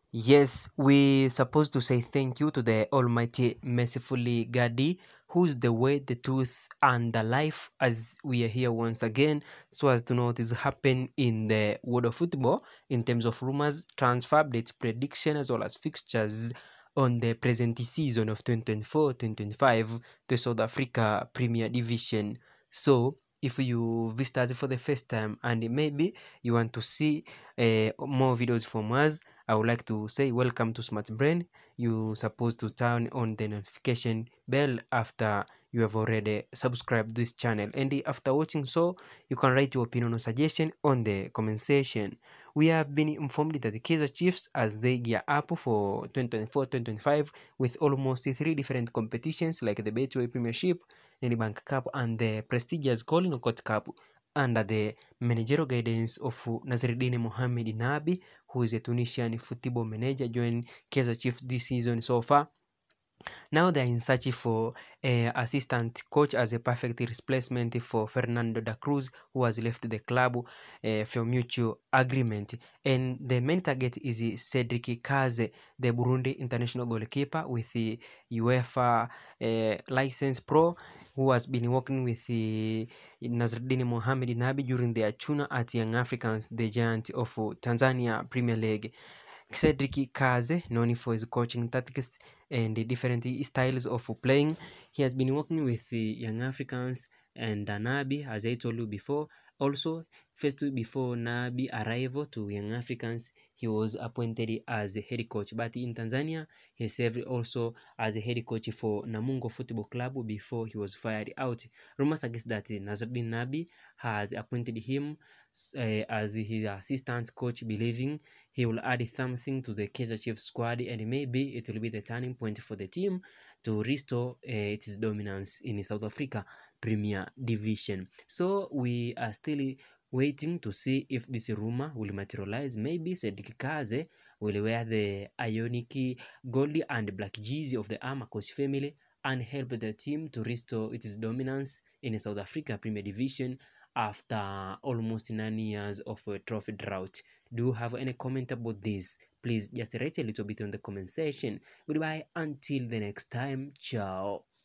Yes, we supposed to say thank you to the Almighty Mercifully Gadi, who's the way, the truth, and the life, as we are here once again, so as to know what is happening in the world of football in terms of rumors, transfer updates, prediction, as well as fixtures on the present season of 2024-2025, the South Africa Premier Division. So, if you visit us for the first time and maybe you want to see more videos from us, I would like to say welcome to Smart Brain. You supposed to turn on the notification bell after you have already subscribed this channel, and after watching, so you can write your opinion or suggestion on the comment section. We have been informed that the Kaizer Chiefs, as they gear up for 2024-2025 with almost three different competitions like the Betway Premiership, Nedbank Cup, and the prestigious Golden Knockout Cup, under the managerial guidance of Nasreddine Mohamed Nabi, who is a Tunisian football manager, joined Kaizer Chiefs this season so far. Now they're in search for an assistant coach as a perfect replacement for Fernando da Cruz, who has left the club for mutual agreement. And the main target is Cedric Kaze, the Burundi international goalkeeper with the UEFA license pro, who has been working with the Nasreddine Mohamed Nabi during their tuna at Young Africans, the giant of Tanzania Premier League. Cedric Kaze, known for his coaching tactics and the different styles of playing. He has been working with the Young Africans and Nabi, as I told you before. Also, first before Nabi arrival to Young Africans, he was appointed as a head coach. But in Tanzania, he served also as a head coach for Namungo Football Club before he was fired out. Rumors suggest that Nasruddin Nabi has appointed him as his assistant coach, believing he will add something to the Kaizer Chiefs squad, and maybe it will be the turning point for the team to restore its dominance in South Africa Premier Division. So we are still waiting to see if this rumor will materialize. Maybe Cedric Kaze will wear the ionic gold and black jersey of the Amakos family and help the team to restore its dominance in South Africa Premier Division after almost 9 years of a trophy drought. Do you have any comment about this? Please just write a little bit on the comment section. Goodbye until the next time. Ciao.